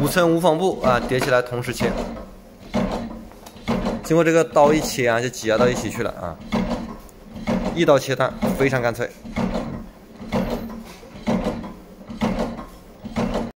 5层无纺布啊，叠起来同时切。经过这个刀一切啊，就挤压到一起去了啊，一刀切断，非常干脆。